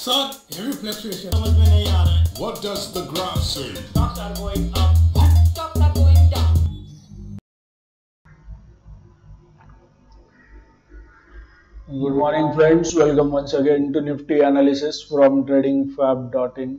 Son, heavy fluctuation. समझ में नहीं आ रहा है. What does the graph say? Stocks are going up. What? Stocks are going down. Good morning friends, welcome once again to Nifty analysis from tradingfab.in.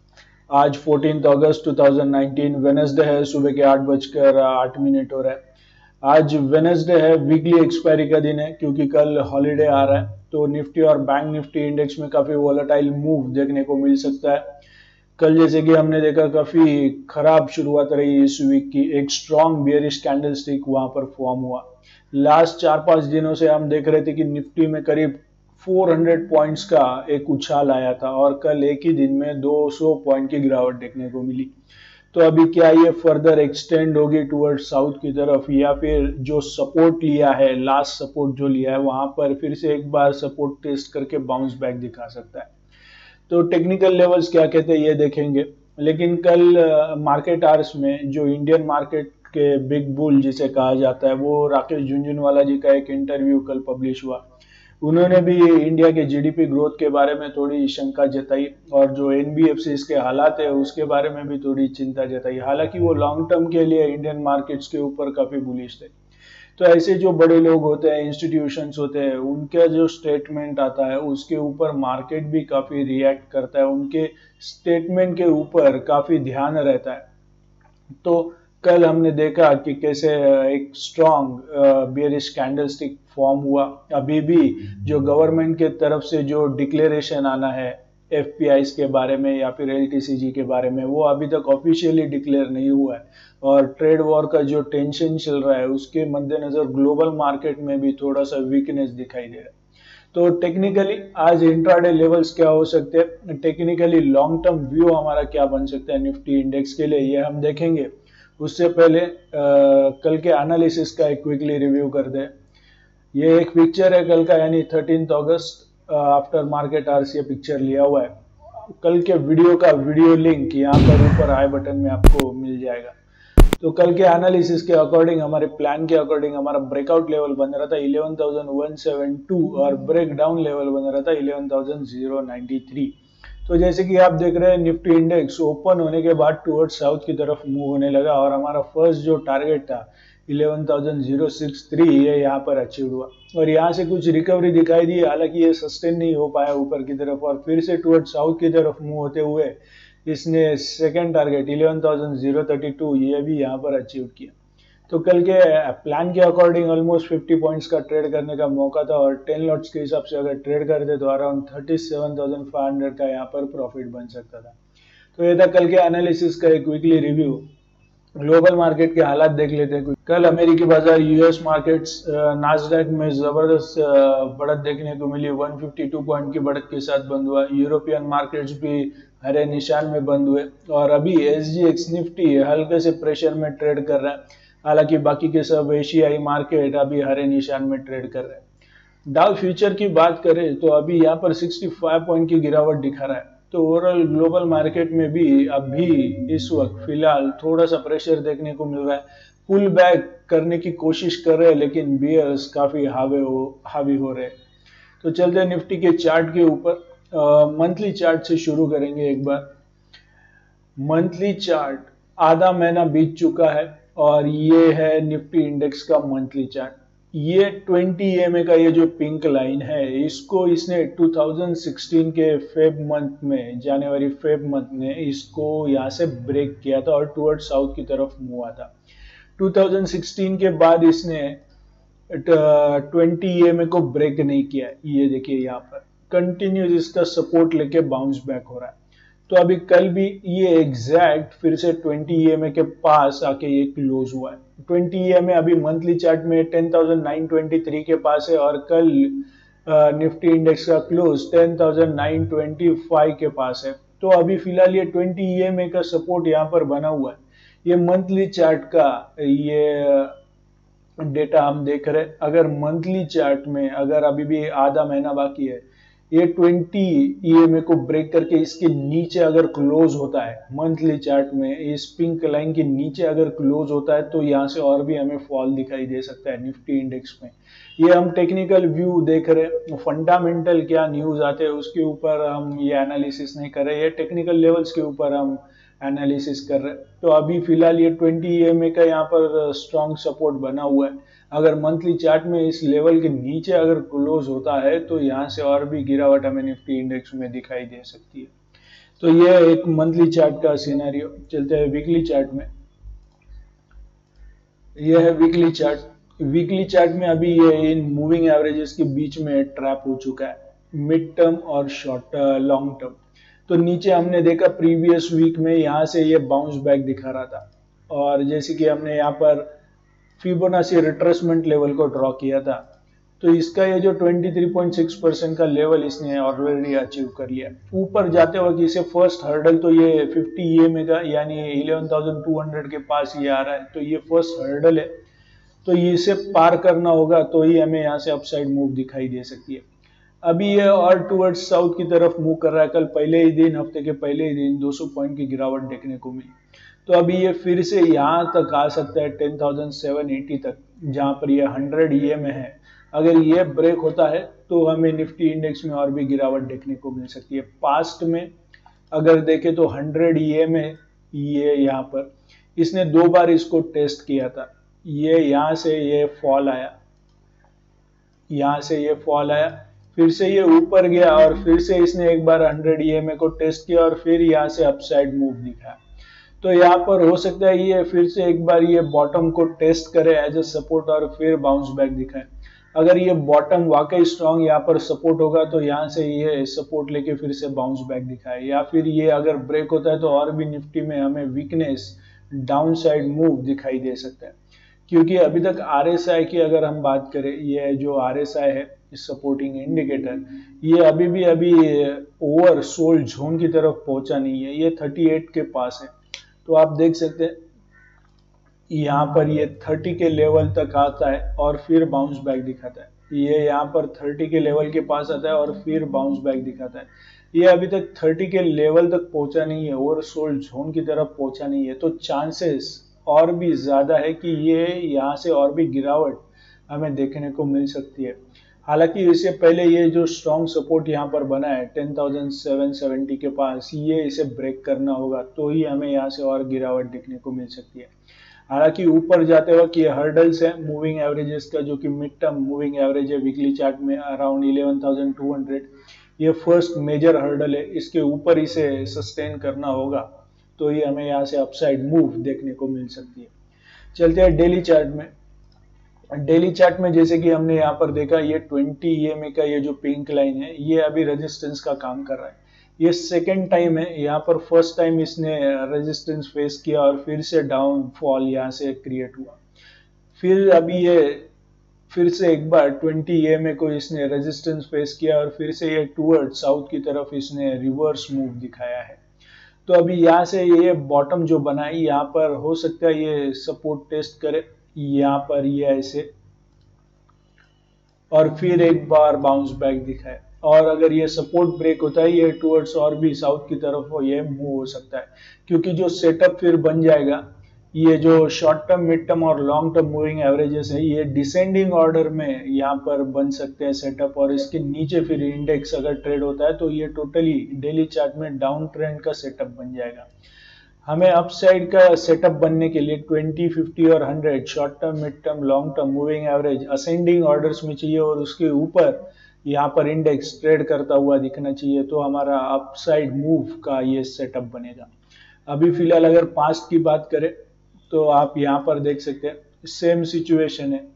आज 14 अगस्त 2019 Wednesday है, सुबह के 8:08 हो रहा है. आज वेडनेसडे है, वीकली एक्सपायरी का दिन है क्योंकि कल हॉलीडे आ रहा है. तो निफ्टी और बैंक निफ्टी इंडेक्स में काफी वोलेटाइल मूव देखने को मिल सकता है. कल जैसे कि हमने देखा काफी खराब शुरुआत रही इस वीक की. एक स्ट्रॉन्ग बियरिश कैंडलस्टिक वहां पर फॉर्म हुआ. लास्ट 4-5 दिनों से हम देख रहे थे कि निफ्टी में करीब 400 पॉइंट्स का एक उछाल आया था और कल एक ही दिन में 200 पॉइंट की गिरावट देखने को मिली. तो अभी क्या ये फर्दर एक्सटेंड होगी टुवर्ड साउथ की तरफ या फिर जो सपोर्ट लिया है, लास्ट सपोर्ट जो लिया है वहां पर फिर से एक बार सपोर्ट टेस्ट करके बाउंस बैक दिखा सकता है. तो टेक्निकल लेवल्स क्या कहते हैं ये देखेंगे. लेकिन कल मार्केट आवर्स में जो इंडियन मार्केट के बिग बुल जिसे कहा जाता है वो राकेश झुनझुनवाला जी का एक इंटरव्यू कल पब्लिश हुआ. उन्होंने भी इंडिया के जीडीपी ग्रोथ के बारे में थोड़ी शंका जताई और जो एनबीएफसी के हालात है उसके बारे में भी थोड़ी चिंता जताई. हालांकि वो लॉन्ग टर्म के लिए इंडियन मार्केट्स के ऊपर काफी बुलिश थे. तो ऐसे जो बड़े लोग होते हैं, इंस्टीट्यूशंस होते हैं, उनका जो स्टेटमेंट आता है उसके ऊपर मार्केट भी काफी रिएक्ट करता है, उनके स्टेटमेंट के ऊपर काफी ध्यान रहता है. तो कल हमने देखा कि कैसे एक स्ट्रॉन्ग बियरिश कैंडलस्टिक फॉर्म हुआ. अभी भी जो गवर्नमेंट के तरफ से जो डिक्लेरेशन आना है एफपीआईज के बारे में या फिर एलटीसीजी के बारे में वो अभी तक ऑफिशियली डिक्लेयर नहीं हुआ है. और ट्रेड वॉर का जो टेंशन चल रहा है उसके मद्देनजर ग्लोबल मार्केट में भी थोड़ा सा वीकनेस दिखाई दे रहा है. तो टेक्निकली आज इंट्राडे लेवल्स क्या हो सकते हैं, टेक्निकली लॉन्ग टर्म व्यू हमारा क्या बन सकता है निफ्टी इंडेक्स के लिए, ये हम देखेंगे. उससे पहले कल के एनालिसिस का एक क्विकली रिव्यू कर दे. ये एक पिक्चर है कल का, यानी 13 अगस्त आफ्टर मार्केट आवर्स ये पिक्चर लिया हुआ है. कल के वीडियो का वीडियो लिंक यहाँ पर ऊपर आई बटन में आपको मिल जाएगा. तो कल के एनालिसिस के अकॉर्डिंग, हमारे प्लान के अकॉर्डिंग हमारा ब्रेकआउट लेवल बन रहा था 11,172 और ब्रेक डाउन लेवल बन रहा था 11,093. तो जैसे कि आप देख रहे हैं निफ्टी इंडेक्स ओपन होने के बाद टुवर्ड साउथ की तरफ मूव होने लगा और हमारा फर्स्ट जो टारगेट था 11,063 ये यहाँ पर अचीव हुआ और यहाँ से कुछ रिकवरी दिखाई दी. हालांकि ये सस्टेन नहीं हो पाया ऊपर की तरफ और फिर से टुवर्ड साउथ की तरफ मूव होते हुए इसने सेकेंड टारगेट 11,032 ये भी यहाँ पर अचीव किया. तो कल के प्लान के अकॉर्डिंग ऑलमोस्ट 50 पॉइंट्स का ट्रेड करने का मौका था और 10 लॉट्स के हिसाब से अगर ट्रेड करते तो अराउंड 37,500 का यहाँ पर प्रॉफिट बन सकता था. तो ये था कल के एनालिसिस का एक वीकली रिव्यू. ग्लोबल मार्केट के हालात देख लेते हैं. कल अमेरिकी बाजार यूएस मार्केट्स नास्डैक में जबरदस्त बढ़त देखने को मिली. 152 पॉइंट की बढ़त के साथ बंद हुआ. यूरोपियन मार्केट्स भी हरे निशान में बंद हुए और अभी एसजीएक्स निफ्टी हल्के से प्रेशर में ट्रेड कर रहा है. हालांकि बाकी के सब एशियाई मार्केट अभी हरे निशान में ट्रेड कर रहे हैं. डाउ फ्यूचर की बात करें तो अभी यहाँ पर 65 पॉइंट की गिरावट दिखा रहा है. तो ओवरऑल ग्लोबल मार्केट में भी अभी इस वक्त फिलहाल थोड़ा सा प्रेशर देखने को मिल रहा है. पुल बैक करने की कोशिश कर रहे हैं लेकिन बियर्स काफी हावी हो रहे हैं. तो चलते हैं निफ्टी के चार्ट के ऊपर. मंथली चार्ट से शुरू करेंगे. एक बार मंथली चार्ट आधा महीना बीत चुका है और ये है निफ्टी इंडेक्स का मंथली चार्ट. ये 20 EMA का ये जो पिंक लाइन है इसको इसने 2016 के फेब मंथ में, जनवरी फेब मंथ में इसको यहाँ से ब्रेक किया था और टुवर्ड साउथ की तरफ मूव हुआ था. 2016 के बाद इसने 20 EMA को ब्रेक नहीं किया. ये देखिए यहाँ पर कंटिन्यूस इसका सपोर्ट लेके बाउंस बैक हो रहा है. तो अभी कल भी ये एग्जैक्ट फिर से 20 EMA के पास आके ये क्लोज हुआ है. 20 EMA अभी मंथली चार्ट में 10,923 के पास है और कल निफ्टी इंडेक्स का क्लोज 10,925 के पास है. तो अभी फिलहाल ये 20 EMA का सपोर्ट यहाँ पर बना हुआ है. ये मंथली चार्ट का ये डेटा हम देख रहे हैं. अगर मंथली चार्ट में अगर अभी भी आधा महीना बाकी है ये 20 EMA को ब्रेक करके इसके नीचे अगर क्लोज होता है मंथली चार्ट में, इस पिंक लाइन के नीचे अगर क्लोज होता है तो यहाँ से और भी हमें फॉल दिखाई दे सकता है निफ्टी इंडेक्स में। ये हम टेक्निकल व्यू देख रहे हैं, फंडामेंटल क्या न्यूज आते हैं उसके ऊपर हम ये एनालिसिस नहीं कर रहे, ये टेक्निकल लेवल्स के ऊपर हम एनालिसिस कर रहे हैं। तो अभी फिलहाल ये 20 EMA का यहाँ पर स्ट्रॉन्ग सपोर्ट बना हुआ है। अगर मंथली चार्ट में इस लेवल के नीचे अगर क्लोज होता है तो यहाँ से और भी गिरावट हमें निफ्टी इंडेक्स में दिखाई दे सकती है। तो ये एक मंथली चार्ट का सिनेरियो। चलते हैं वीकली चार्ट में। यह है वीकली चार्ट। वीकली चार्ट में अभी ये इन मूविंग एवरेजेस के बीच में ट्रैप हो चुका है, मिड टर्म और शॉर्ट लॉन्ग टर्म। तो नीचे हमने देखा प्रीवियस वीक में यहाँ से ये बाउंस बैक दिखा रहा था, और जैसे कि हमने यहाँ पर फिबोनाची रिट्रेसमेंट लेवल को ड्रॉ किया था, तो इसका ये जो 23.6% का लेवल इसने ऑलरेडी अचीव कर लिया। ऊपर जाते वक्त इसे फर्स्ट हर्डल तो ये 50 EMA का यानी 11,200 के पास ये आ रहा है, तो ये फर्स्ट हर्डल है, तो इसे पार करना होगा तो ही हमें यहाँ से अपसाइड मूव दिखाई दे सकती है। अभी ये और टुवर्ड्स साउथ की तरफ मूव कर रहा है। कल पहले ही दिन, हफ्ते के पहले ही दिन 200 पॉइंट की गिरावट देखने को मिली। तो अभी ये फिर से यहाँ तक आ सकता है 10,780 तक, जहाँ पर ये 100 EMA है। अगर ये ब्रेक होता है तो हमें निफ्टी इंडेक्स में और भी गिरावट देखने को मिल सकती है। पास्ट में अगर देखें तो 100 EMA ये यहाँ पर इसने 2 बार इसको टेस्ट किया था। ये यहाँ से ये फॉल आया, यहाँ से ये फॉल आया, फिर से ये ऊपर गया और फिर से इसने एक बार 100 EMA को टेस्ट किया और फिर यहाँ से अपसाइड मूव दिखा। तो यहाँ पर हो सकता है ये फिर से एक बार ये बॉटम को टेस्ट करे एज अ सपोर्ट और फिर बाउंस बैक दिखाए। अगर ये बॉटम वाकई स्ट्रॉन्ग यहाँ पर सपोर्ट होगा तो यहाँ से ये सपोर्ट लेके फिर से बाउंस बैक दिखाए, या फिर ये अगर ब्रेक होता है तो और भी निफ्टी में हमें वीकनेस, डाउन साइड मूव दिखाई दे सकता है। क्योंकि अभी तक RSI की अगर हम बात करें, ये जो RSI है सपोर्टिंग इंडिकेटर, ये अभी ओवर सोल्ड जोन की तरफ पहुंचा नहीं है, ये 38 के पास है। तो आप देख सकते हैं यहाँ पर ये 30 के लेवल तक आता है और फिर बाउंस बैक दिखाता है। ये यहाँ पर 30 के लेवल के पास आता है और फिर बाउंस बैक दिखाता है। ये अभी तक 30 के लेवल तक पहुंचा नहीं है, ओवर सोल्ड जोन की तरफ पहुंचा नहीं है, तो चांसेस और भी ज्यादा है कि ये यहाँ से और भी गिरावट हमें देखने को मिल सकती है। हालांकि इससे पहले ये जो स्ट्रॉन्ग सपोर्ट यहाँ पर बना है 10,770 के पास, ये इसे ब्रेक करना होगा तो ही हमें यहाँ से और गिरावट देखने को मिल सकती है। हालांकि ऊपर जाते वक्त ये हर्डल्स है मूविंग एवरेजेस का, जो कि मिड टर्म मूविंग एवरेज है वीकली चार्ट में अराउंड 11,200, ये फर्स्ट मेजर हर्डल है। इसके ऊपर इसे सस्टेन करना होगा तो ये हमें यहाँ से अपसाइड मूव देखने को मिल सकती है। चलते हैं डेली चार्ट में। डेली चार्ट में जैसे कि हमने यहाँ पर देखा, ये 20 EMA का ये जो पिंक लाइन है ये अभी रेजिस्टेंस का काम कर रहा है। ये सेकेंड टाइम है, यहाँ पर फर्स्ट टाइम इसने रेजिस्टेंस फेस किया और फिर से डाउन फॉल यहाँ से क्रिएट हुआ। फिर अभी ये फिर से एक बार 20 EMA को इसने रेजिस्टेंस फेस किया और फिर से ये टूवर्ड साउथ की तरफ इसने रिवर्स मूव दिखाया है। तो अभी यहाँ से ये बॉटम जो बना है यहाँ पर हो सकता है ये सपोर्ट टेस्ट करे, यहाँ पर ये ऐसे, और फिर एक बार बाउंस बैक दिखाए, और अगर ये सपोर्ट ब्रेक होता है ये टुवर्ड्स और भी साउथ की तरफ हो ये मूव हो सकता है। क्योंकि जो सेटअप फिर बन जाएगा, ये जो शॉर्ट टर्म, मिड टर्म और लॉन्ग टर्म मूविंग एवरेजेस है ये डिसेंडिंग ऑर्डर में यहाँ पर बन सकते हैं सेटअप, और इसके नीचे फिर इंडेक्स अगर ट्रेड होता है तो ये टोटली डेली चार्ट में डाउन ट्रेंड का सेटअप बन जाएगा। हमें अपसाइड का सेटअप बनने के लिए 20, 50 और 100 short term, mid term, long term moving average ascending orders में चाहिए और उसके ऊपर यहाँ पर इंडेक्स ट्रेड करता हुआ दिखना चाहिए, तो हमारा अपसाइड मूव का ये सेटअप बनेगा। अभी फिलहाल अगर पास्ट की बात करें तो आप यहाँ पर देख सकते हैं सेम सिचुएशन है।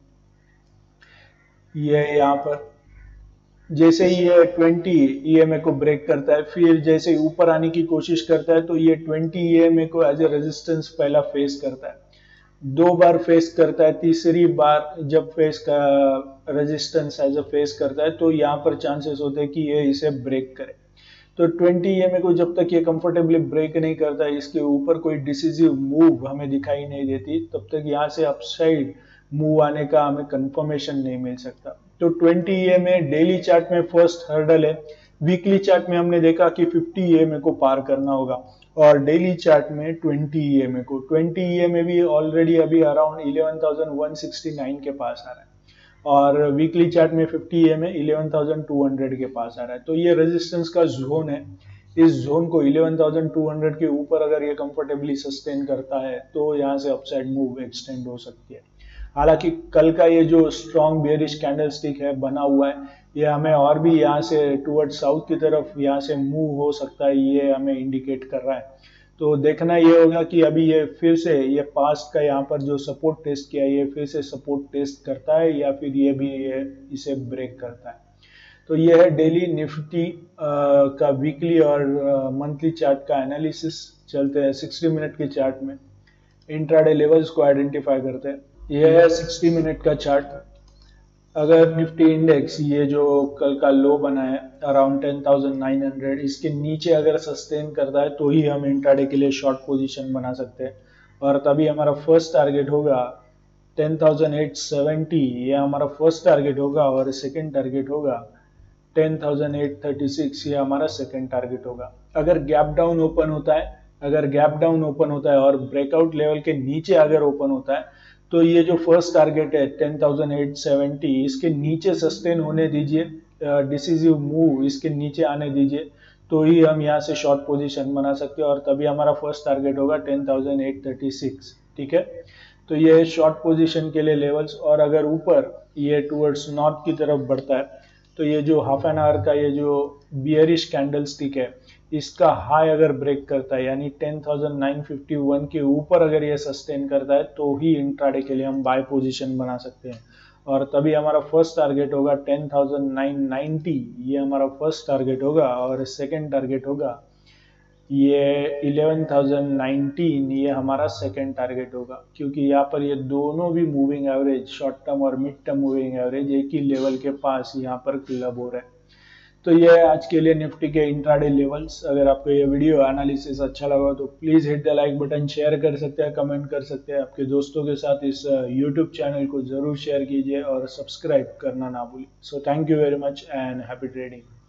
ये यहाँ पर जैसे ही ये 20 EMA को ब्रेक करता है, फिर जैसे ऊपर आने की कोशिश करता है तो ये 20 EMA को एज ए रेजिस्टेंस पहला फेस करता है, 2 बार फेस करता है, तीसरी बार जब फेस का रेजिस्टेंस एज ए फेस करता है तो यहाँ पर चांसेस होते हैं कि ये इसे ब्रेक करे। तो 20 EMA को जब तक ये कंफर्टेबली ब्रेक नहीं करता है, इसके ऊपर कोई डिसिसिव मूव हमें दिखाई नहीं देती, तब तक यहाँ से अपसाइड मूव आने का हमें कंफर्मेशन नहीं मिल सकता। तो 20 EMA डेली चार्ट में फर्स्ट हर्डल है। वीकली चार्ट में हमने देखा कि 50 EMA को पार करना होगा और डेली चार्ट में 20 EMA को। 20 EMA भी ऑलरेडी अभी अराउंड 11,169 के पास आ रहा है और वीकली चार्ट में 50 EMA 11,200 के पास आ रहा है। तो ये रेजिस्टेंस का जोन है। इस जोन को 11,200 के ऊपर अगर ये कंफर्टेबली सस्टेन करता है तो यहाँ से अपसाइड मूव एक्सटेंड हो सकती है। हालांकि कल का ये जो स्ट्रॉन्ग बेयरिश कैंडलस्टिक है बना हुआ है, ये हमें और भी यहाँ से टुवर्ड साउथ की तरफ यहाँ से मूव हो सकता है, ये हमें इंडिकेट कर रहा है। तो देखना ये होगा कि अभी ये फिर से ये पास्ट का यहाँ पर जो सपोर्ट टेस्ट किया ये फिर से सपोर्ट टेस्ट करता है या फिर ये भी इसे ब्रेक करता है। तो ये है डेली निफ्टी का वीकली और मंथली चार्ट का एनालिसिस। चलते हैं 60 मिनट के चार्ट में, इंट्राडे लेवल्स को आइडेंटिफाई करते हैं। यह है 60 मिनट का चार्ट। अगर निफ्टी इंडेक्स ये जो कल का लो बना है अराउंड 10,900, इसके नीचे अगर सस्टेन करता है तो ही हम इंट्राडे के लिए शॉर्ट पोजीशन बना सकते हैं और तभी हमारा फर्स्ट टारगेट होगा 10,870, ये हमारा फर्स्ट टारगेट होगा और सेकंड टारगेट होगा 10,836, ये हमारा सेकंड टारगेट होगा। अगर गैप डाउन ओपन होता है और ब्रेकआउट लेवल के नीचे अगर ओपन होता है तो ये जो फर्स्ट टारगेट है 10,870, इसके नीचे सस्टेन होने दीजिए, डिसीजिव मूव इसके नीचे आने दीजिए तो ही हम यहाँ से शॉर्ट पोजीशन बना सकते हैं और तभी हमारा फर्स्ट टारगेट होगा 10,836। ठीक है, तो ये शॉर्ट पोजीशन के लिए लेवल्स। और अगर ऊपर ये टुवर्ड्स नॉर्थ की तरफ बढ़ता है तो ये जो हाफ एन आवर का ये जो बियरिश कैंडल स्टिक है इसका हाई अगर ब्रेक करता है यानी 10,951 के ऊपर अगर ये सस्टेन करता है तो ही इंट्राडे के लिए हम बाय पोजीशन बना सकते हैं और तभी हमारा फर्स्ट टारगेट होगा 10,990, ये हमारा फर्स्ट टारगेट होगा और सेकंड टारगेट होगा ये 11,019, ये हमारा सेकंड टारगेट होगा। क्योंकि यहाँ पर ये दोनों भी मूविंग एवरेज, शॉर्ट टर्म और मिड टर्म मूविंग एवरेज एक ही लेवल के पास यहाँ पर क्लब हो रहे हैं। तो ये है आज के लिए निफ्टी के इंट्राडे लेवल्स। अगर आपको ये वीडियो एनालिसिस अच्छा लगा तो please hit the like button, share कर सकते हैं, कमेंट कर सकते हैं, आपके दोस्तों के साथ इस यूट्यूब चैनल को ज़रूर शेयर कीजिए और सब्सक्राइब करना ना भूलिए। So thank you very much and happy trading.